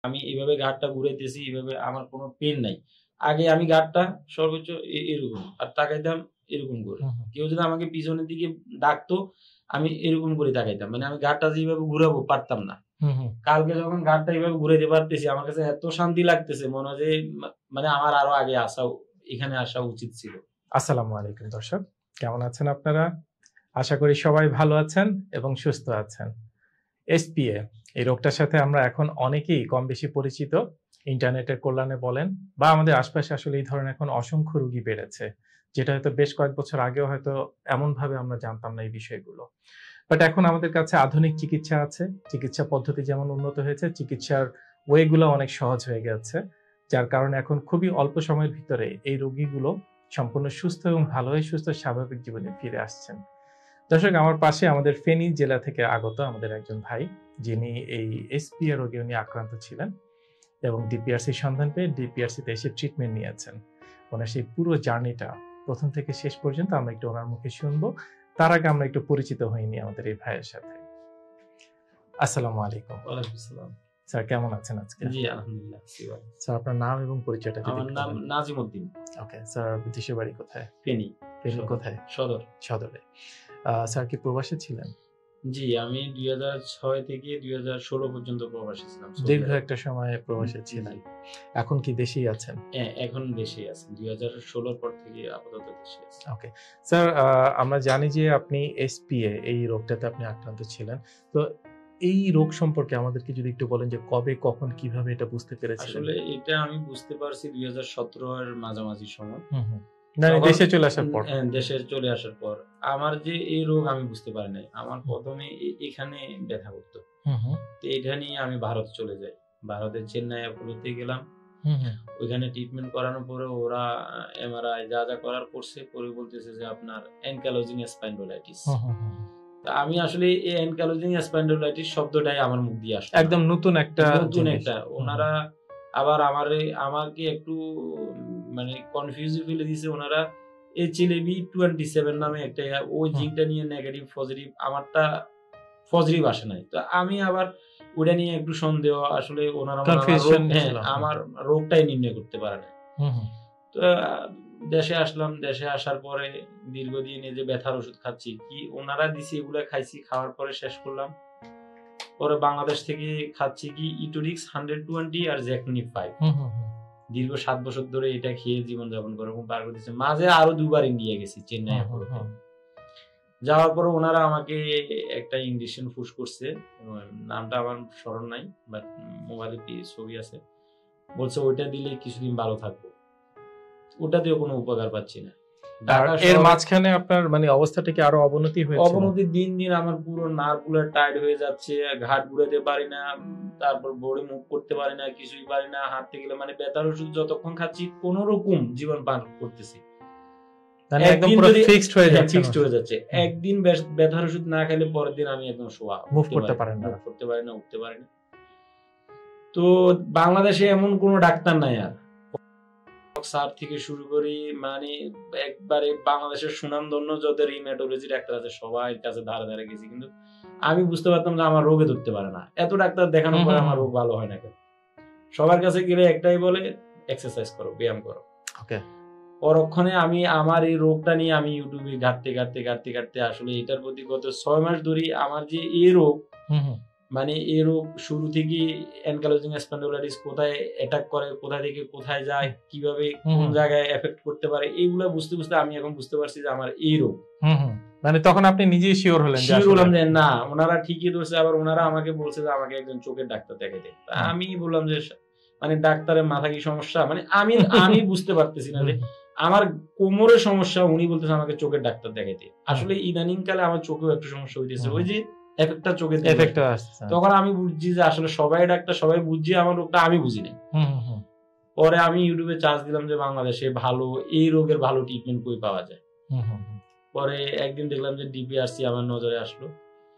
আমি এইভাবে ঘাড়টা ঘুরাইতেছি, এইভাবে আমার কোনো পেন নাই। আগে আমি ঘাড়টা সর্বোচ্চ এরকম আর তাকাইতাম এরকম করে। কেউ যদি আমাকে পিছনের দিকে ডাকতো, আমি এরকম করে তাকাইতাম। মানে আমি ঘাড়টা যেভাবে ঘুরাবো পারতাম না। কালকে যখন ঘাড়টা এইভাবে ঘুরাইতে পারতেছি, আমার কাছে এত শান্তি লাগতেছে, মনে হয় যে মানে আমার আরো আগে এখানে আসা উচিত ছিল। আসসালামু আলাইকুম দর্শক, কেমন আছেন আপনারা? আশা করি সবাই ভালো আছেন এবং সুস্থ আছেন। এসপিএ এই রোগটার সাথে আমরা এখন অনেকেই কম বেশি পরিচিত। ইন্টারনেটের কল্যাণে বলেন বা আমাদের আশপাশে আসলে এই ধরনের এখন অসংখ্য রোগী বেড়েছে, যেটা হয়তো বেশ কয়েক বছর আগেও হয়তো এমন ভাবে আমরা জানতাম না এই বিষয়গুলো। বাট এখন আমাদের কাছে আধুনিক চিকিৎসা আছে, চিকিৎসা পদ্ধতি যেমন উন্নত হয়েছে, চিকিৎসার ওয়েগুলো অনেক সহজ হয়ে গেছে, যার কারণে এখন খুবই অল্প সময়ের ভিতরে এই রোগীগুলো সম্পূর্ণ সুস্থ এবং ভালো হয়ে সুস্থ স্বাভাবিক জীবনে ফিরে আসছেন। দর্শক, আমার পাশে আমাদের ফেনী জেলা থেকে আগত আমাদের একজন ভাই, যিনি এই এসপিএ রোগে উনি আক্রান্ত ছিলেন এবং ডিপিআরসি সন্ধান পেয়ে ডিপিআরসিতে এসে ট্রিটমেন্ট নিয়েছেন। ওনার সেই পুরো জার্নিটা প্রথম থেকে শেষ পর্যন্ত আমরা একটু ওনার মুখে শুনবো। তার আগে আমরা একটু পরিচিত হইনি আমাদের এই ভাইয়ের সাথে। আসসালামু আলাইকুম। ওয়ালাইকুম আসসালাম। স্যার কেমন আছেন আজকে? জি আলহামদুলিল্লাহ। স্যার আপনার নাম এবং পরিচয়টা যদি আমার নাম নাজিম উদ্দিন। ওকে স্যার, দেশের বাড়ি কোথায়? ফেনী। ফেনী কোথায়? সদরে। স্যার কি প্রবাসী ছিলেন? জি, আমি 2006 থেকে 2016 পর্যন্ত প্রবাসী ছিলাম। দীর্ঘ একটা সময় প্রবাসী ছিলেন। এখন কি দেশেই আছেন? হ্যাঁ, এখন দেশেই আছি। 2016 পর থেকে আপাতত দেশে আছি। ওকে স্যার, আমরা জানি যে আপনি এসপিএ এই রোগটাতে আপনি আক্রান্ত ছিলেন। তো এই রোগ সম্পর্কে আমাদেরকে যদি একটু বলেন যে কবে, কখন, কিভাবে এটা বুঝতে পেরেছিলেন? আসলে এটা আমি বুঝতে পারছি 2017 এর মাঝামাঝি সময়। দেশে চলে আসার পর। দেশে চলে আসার পর আমার যে এই রোগ আমি বুঝতে পারি নাই। আমার প্রথমে এখানে ব্যথা করতো। তো এটা নিয়ে আমি ভারত চলে যাই। ভারতের চেন্নাই অ্যাপোলোতে গেলাম। ওইখানে ট্রিটমেন্ট করানোর পরে ওরা এমআরআই যা যা করার করছে, পরে বলতেছে যে আপনার অ্যানকাইলোজিং স্পন্ডাইলাইটিস। আমি আসলে এই অ্যানকাইলোজিং স্পন্ডাইলাইটিস শব্দটাই আমার মুখ দিয়ে আসছে একদম নতুন একটা। ওনারা আবার আমাকে একটু মানে কনফিউজে ফেলে দিয়েছে। ওনারা HLA-B27 নামে একটা ওই জিনটা নিয়ে নেগেটিভ পজিটিভ, আমারটা পজিটিভ আসে নাই। তো আমি আবার ওটা নিয়ে একটু সন্দেহ, আসলে ওনারা আমার রোগটাই নির্ণয় করতে পারে না। তো দেশে আসলাম। দেশে আসার পরে দীর্ঘদিন এই যে ব্যথার ওষুধ খাচ্ছি, কি ওনারা দিছে এগুলা খাইছি, খাওয়ার পরে শেষ করলাম। পরে বাংলাদেশ থেকে খাচ্ছি কি ইটোরিক্স 120 আর জ্যাকনিপ 5। দীর্ঘ 7 বছর ধরে এটা খেয়ে জীবনযাপন করে পার করতেছে। মাঝে আরো 2 বার ইন্ডিয়া গেছি, চেন্নাই অ্যাপোলোতে। যাওয়ার পরে ওনারা আমাকে একটা ইঞ্জেকশন পুশ করছে, নামটা আমার স্মরণ নাই, বাট মোবাইলে ছবি আছে। বলছে ওইটা দিলে কিছুদিন ভালো থাকবো। ওটাতেও কোনো উপকার পাচ্ছি না। এর মাঝখানে আপনার মানে অবস্থাটা কি আরো অবনতি হয়েছে? অবনতি দিন দিন আমার পুরো নার্ভগুলো টাইট হয়ে যাচ্ছে, ঘাট ঘুরাতে পারি না, তারপর বডি মুভ করতে পারি না, কিছুই পারি না। হাঁটতে গেলে মানে ব্যথার ওষুধ যতক্ষণ খাচ্ছি কোন রকম জীবন পার করতেছি। একদম পুরো ফিক্সড হয়ে যাচ্ছে। একদিন ব্যথার ওষুধ না খেলে পরের দিন আমি একদম শোয়া, মুভ করতে পারি না, উঠতে পারি না। তো বাংলাদেশে এমন কোনো ডাক্তার নাই আর, স্যার থেকে শুরু করি মানে একবারে বাংলাদেশের সুনামধন্য যত রিমেটোলজি ডাক্তার আছে সবাই কাছে ধারে ধারে গেছি, কিন্তু আমি বুঝতে পারতাম যে আমার রোগে ধরতে পারে না। এত ডাক্তার দেখানোর পরে আমার রোগ ভালো হয় না কেন? সবার কাছে গেলে একটাই বলে, এক্সারসাইজ করো, ব্যায়াম করো। পরক্ষণে আমি আমার এই রোগটা নিয়ে আমি ইউটিউবে ঘাটতে আসলে এটার প্রতি গত 6 মাস ধরে আমার যে এই রোগ, মানে এই রোগ শুরু থেকে অ্যানকাইলোজিং স্পন্ডাইলাইটিস কোথায় অ্যাটাক করে, কোথা থেকে কোথায় যায়, কিভাবে কোন জায়গায় এফেক্ট করতে পারে, এইগুলা বুঝতে আমি এখন বুঝতে পারছি যে আমার এই রোগ। মানে তখন আপনি নিজেই শিওর হলেন যে না, ওনারা ঠিকই ধরছে। আবার ওনারা আমাকে বলছে যে আমাকে একজন চোখের ডাক্তার দেখাতে। আমি বললাম যে মানে ডাক্তারের মাথা কি সমস্যা, মানে আমি বুঝতে পারতেছি না যে আমার কোমরের সমস্যা, উনি বলতেছে আমাকে চোখের ডাক্তার দেখাইতে। আসলে ইদানিং কালে আমার চোখেও একটু সমস্যা হইতেছে, ওই যে এফেক্টটা চোখে আসছে। তখন আমি বুঝছি যে আসলে সবাই ডাক্তার, সবাই বুঝছি, আমার রোগটা আমি বুঝি না। পরে আমি ইউটিউবে চার্জ দিলাম যে বাংলাদেশে ভালো এই রোগের ভালো ট্রিটমেন্ট কই পাওয়া যায়। পরে একদিন দেখলাম যে ডিপিআরসি আমার নজরে আসলো।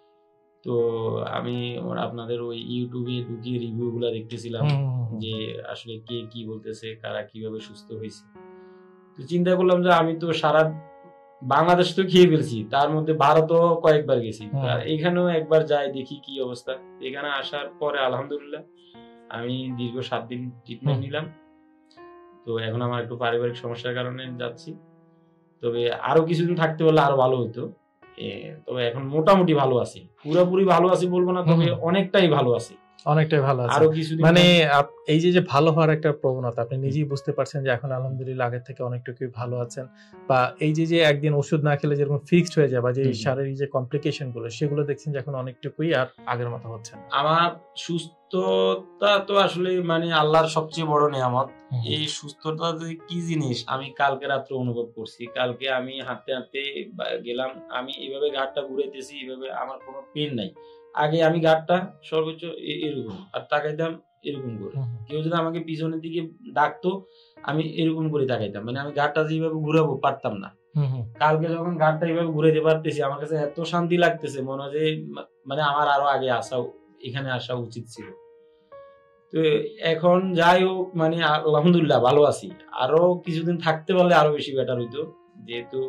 তো আমি আপনাদের ওই ইউটিউবে ঢুকিয়ে রিভিউ গুলা দেখতেছিলাম যে আসলে কে কি বলতেছে, কারা কিভাবে সুস্থ হয়েছে। তো চিন্তা করলাম যে আমি তো সারা বাংলাদেশ তো খেয়ে ফেলছি, তার মধ্যে ভারতও কয়েকবার গেছি, এখানেও একবার যাই, দেখি কি অবস্থা। এখানে আসার পরে আলহামদুলিল্লাহ আমি দীর্ঘ 7 দিন ট্রিটমেন্ট নিলাম। তো এখন আমার একটু পারিবারিক সমস্যার কারণে যাচ্ছি। তবে আরো কিছুদিন থাকতে পারলে আরো ভালো হতো। তবে এখন মোটামুটি ভালো আছি। পুরোপুরি ভালো আছি বলবো না, তবে অনেকটাই ভালো আছি। অনেকটাই ভালো আছে। আরো কিছুদিন মানে এই যে ভালো হওয়ার একটা প্রবণতা, আপনি নিজেই বুঝতে পারছেন যে এখন আলহামদুলিল্লাহ আগের থেকে অনেকটুকুই ভালো আছেন, বা এই যে একদিন ওষুধ না খেলে যেরকম ফিক্সড হয়ে যায়, বা যে শারীরিক যে কমপ্লিকেশন গুলো সেগুলো দেখছেন যে এখন অনেকটুকুই আর আগের মতো হচ্ছে না। আমার সুস্থতা তো আসলে মানে আল্লাহর সবচেয়ে বড় নিয়ামত। এই সুস্থতা যে কি জিনিস আমি কালকে রাত্রে অনুভব করছি। কালকে আমি হাঁটতে হাঁটতে গেলাম, আমি এইভাবে ঘাটটা ঘুরাইতেছি, এইভাবে আমার কোনো পেন নাই। আগে আমি ঘাটটা সর্বোচ্চ এরকম আর তাকাইতাম এরকম করে, কেউ যদি আমাকে পিছনের দিকে ডাকতো আমি এরকম করে তাকাইতাম, মানে আমি ঘাটটা যেভাবে ঘুরাবো পারতাম না। কালকে যখন ঘাটটা এইভাবে ঘুরাইতে পারতেছি আমার কাছে এত শান্তি লাগতেছে, মনে হয় যে মানে আমার আরো আগে এখানে আসা উচিত ছিল। তো এখন যাই হোক, মানে আলহামদুলিল্লাহ ভালো আছি। আরো কিছুদিন থাকতে পারলে আরো বেশি বেটার হইতো, যেহেতু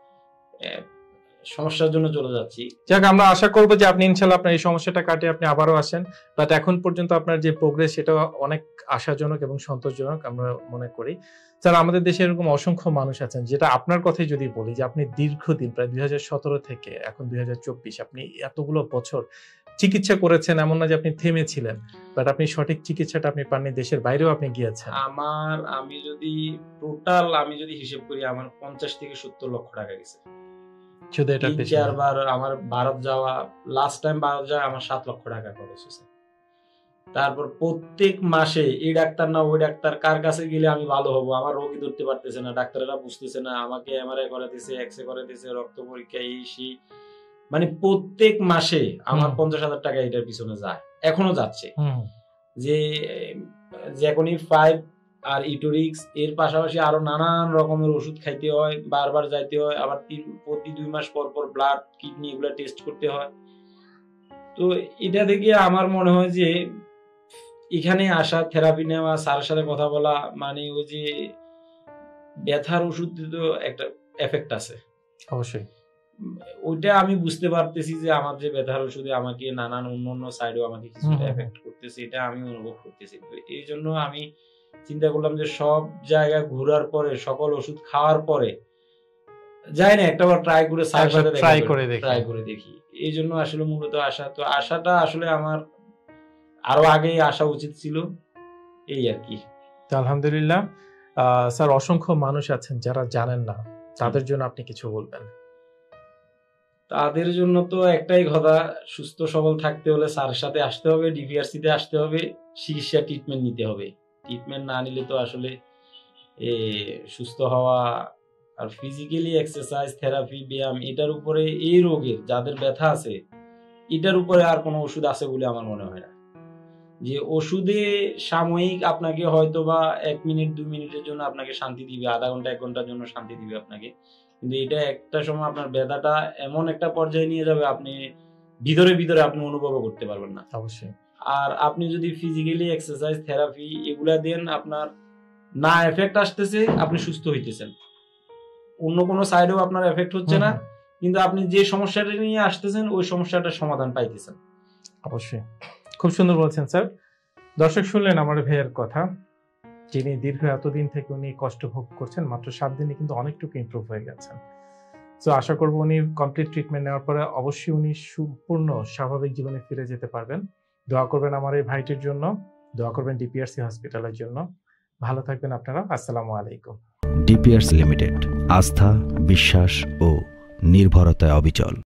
সমস্যার জন্য চলে যাচ্ছি। যাক, আমরা আশা করবো যে আপনি ইনশাআল্লাহ আপনার এই সমস্যাটা কাটিয়ে আপনি আবারও আসেন। বাট এখন পর্যন্ত আপনার যে প্রোগ্রেস সেটা অনেক আশাজনক এবং সন্তোষজনক আমরা মনে করি। স্যার, আমাদের দেশে এরকম অসংখ্য মানুষ আছেন, যেটা আপনার কথাই যদি বলি যে আপনি দীর্ঘদিন প্রায় 2017 থেকে এখন 2024 আপনি এতগুলো বছর চিকিৎসা করেছেন, এমন না যে আপনি থেমেছিলেন, বাট আপনি সঠিক চিকিৎসাটা আপনি পাননি, দেশের বাইরেও আপনি গিয়েছেন। আমি যদি হিসেব করি আমার 50 থেকে 70 লক্ষ টাকা গেছে শুধু এটা। 3-4 বার আমার ভারত যাওয়া, লাস্ট টাইম ভারত যাওয়া আমার 7 লক্ষ টাকা খরচ হয়েছে। তারপর প্রত্যেক মাসে এই ডাক্তার না ওই ডাক্তার, কার কাছে গেলে আমি ভালো হব, আমার রোগী ধরতে পারতেছে না, ডাক্তারেরা বুঝতেছে না, আমাকে এমআরআই করাতেছে, এক্সরে করাতেছে, রক্ত পরীক্ষা, এই সেই, মানে প্রত্যেক মাসে আমার 50,000 টাকা এটার পিছনে যায়, এখনো যাচ্ছে। যে জ্যাকোনি 5 আর ইটোরিক্স এর পাশাপাশি আরো নানান রকমের ওষুধ খাইতে হয়, বারবার যাইতে হয়, আবার প্রতি 2 মাস পর পর ব্লাড, কিডনি এগুলা টেস্ট করতে হয়। তো এটা থেকে আমার মনে হয় যে এখানে আসা, থেরাপি নেওয়া, স্যারের সাথে কথা বলা, মানে ওই যে ব্যথার ওষুধ তো একটা এফেক্ট আছে অবশ্যই, ওইটা আমি বুঝতে পারতেছি যে আমার যে ব্যথার ওষুধে আমাকে নানান অন্য সাইডেও আমাকে কিছুটা এফেক্ট করতেছে, এটা আমি অনুভব করতেছি। তো এই জন্য আমি চিন্তা করলাম যে সব জায়গা ঘোরার পরে, সকল ওষুধ খাওয়ার পরে যাই না একটাবার ট্রাই করে স্যারের সাথে ট্রাই করে দেখি। এই জন্য আসলে মূলত আশা, তো আশাটা আসলে আমার আরো আগেই আসা উচিত ছিল, এই আর কি। আলহামদুলিল্লাহ। স্যার, অসংখ্য মানুষ আছেন যারা জানেন না, তাদের জন্য আপনি কিছু বলবেন? তাদের জন্য তো একটাই কথা, সুস্থ সবল থাকতে হলে স্যারের সাথে আসতে হবে, ডিপিআরসি তে আসতে হবে, চিকিৎসা ট্রিটমেন্ট নিতে হবে। ট্রিটমেন্ট না নিলে তো আসলে সুস্থ হওয়া আর ফিজিক্যালি এক্সারসাইজ, থেরাপি, ব্যায়াম, এটার উপরে এই রোগের যাদের ব্যথা আছে এটার উপরে আর কোনো ওষুধ আছে বলে আমার মনে হয় না। যে ওষুধে সাময়িক আপনাকে হয়তো বা 1 মিনিট 2 মিনিটের জন্য আপনাকে শান্তি দিবে, আধা ঘন্টা 1 ঘন্টার জন্য শান্তি দিবে আপনাকে, কিন্তু এটা একটা সময় আপনার ব্যথাটা এমন একটা পর্যায়ে নিয়ে যাবে আপনি ভিতরে ভিতরে আপনি অনুভব করতে পারবেন না। অবশ্যই। আর আপনি যদি ফিজিক্যালি এক্সারসাইজ, থেরাপি এগুলা দেন, আপনার না এফেক্ট আসতেছে, আপনি সুস্থ হইতেছেন, অন্য কোনো সাইডেও আপনার এফেক্ট হচ্ছে না, কিন্তু আপনি যে সমস্যাটা নিয়ে আসতেছেন ওই সমস্যাটার সমাধান পাইতেছেন। অবশ্যই, খুব সুন্দর বলছেন স্যার। দর্শক শুনলেন আমার ভাইয়ের কথা, যিনি দীর্ঘ এতদিন থেকে উনি কষ্ট ভোগ করছেন, মাত্র 7 দিনে কিন্তু অনেকটুকু ইমপ্রুভ হয়ে গেছেন। তো আশা করবো উনি কমপ্লিট ট্রিটমেন্ট নেওয়ার পরে অবশ্যই উনি সম্পূর্ণ স্বাভাবিক জীবনে ফিরে যেতে পারবেন। দোয়া করবেন আমার এই ভাইটির জন্য, দোয়া করবেন ডিপিআরসি হসপিটালের জন্য। ভালো থাকবেন আপনারা। আসসালামু আলাইকুম। ডিপিআরসি লিমিটেড, আস্থা, বিশ্বাস ও নির্ভরতায় অবিচল।